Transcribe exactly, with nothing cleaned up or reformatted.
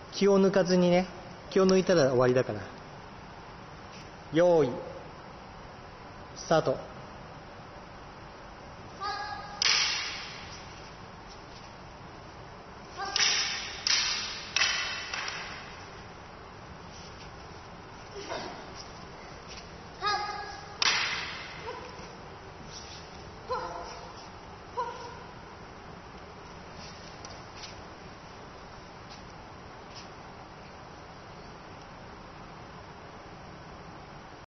気を抜かずにね、気を抜いたら終わりだから。用意スタート。 はい。